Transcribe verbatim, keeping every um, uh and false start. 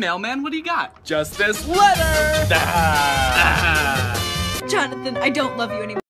mailman, what do you got? Just this letter! Jonathan, I don't love you anymore.